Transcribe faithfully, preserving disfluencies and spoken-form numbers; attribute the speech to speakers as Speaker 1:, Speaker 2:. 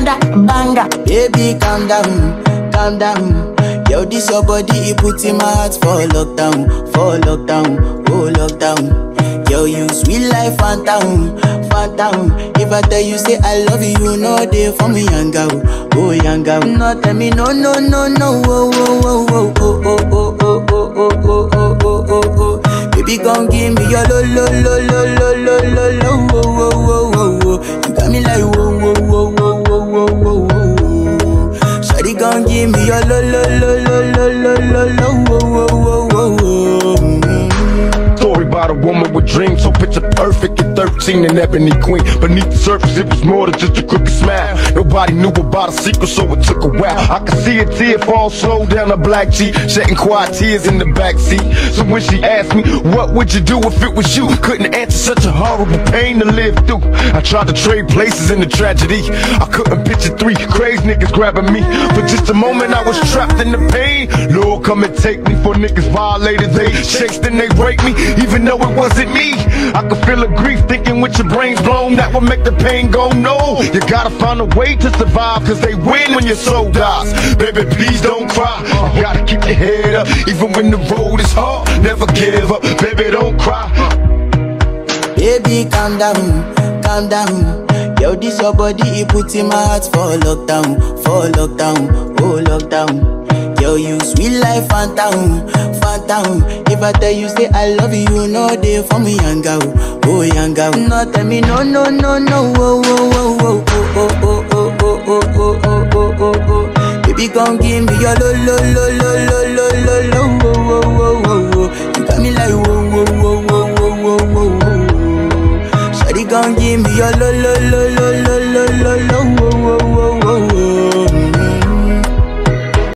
Speaker 1: another banger.
Speaker 2: Baby, calm down, calm down. Yo, this your body, it puts in my heart for lockdown, for lockdown, oh lockdown. Yo, you sweet life, phantom, phantom. If I tell you say I love you, you know they for me, young girl, oh young girl. No, tell me no, no, no, no, oh, oh, oh, oh, oh, oh, oh, oh, oh, oh, oh, oh, oh, oh. Baby, gon' give me your lo, lo, lo, lo, lo, lo, lo, lo, oh, oh, oh, oh, oh. You got me like whoa, whoa, whoa, whoa, whoa, whoa, whoa. Shawty gon' give me your lo, lo, lo, lo, lo, lo, lo, lo, oh, oh, oh, oh, oh.
Speaker 3: Story about a woman with dreams, so picture perfect at thirteen, an ebony queen. Beneath the surface, it was more than just a crooked smile. Nobody knew about a secret, so it took a while. I could see a tear fall slow down her black cheek, shedding quiet tears in the backseat. So when she asked me, what would you do if it was you? Couldn't answer, such a horrible pain to live through. I tried to trade places in the tragedy. I couldn't picture three crazy niggas grabbing me. For just a moment, I was trapped in the pain. Lord, come and take me, for niggas violated. They chased and they raped me, even though it wasn't me. I could feel the grief thinking with your brains blown, that would make the pain go no. You gotta find a way to survive, cause they win when your soul dies. Baby, please don't cry, you gotta keep your head up, even when the road is hard, never give up. Baby, don't cry.
Speaker 2: Baby, calm down, calm down. Yo, this your body, it puts in my heart for lockdown, for lockdown, oh lockdown. Yo, you sweet life, phantom, phantom. If I tell you say I love you, you know they for me, young girl, oh young girl. No, tell me no, no, no, no, oh, oh, oh, oh, oh, oh, oh, oh, oh, oh, oh, oh, oh, oh. Baby, gon' give me your lo, lo, lo, lo, lo, lo, lo, lo, oh, oh, oh, oh. You got me like whoa, whoa, whoa, whoa, whoa, whoa, whoa. Shawty gon' give me your lo, lo, lo, lo, lo, lo, lo, lo.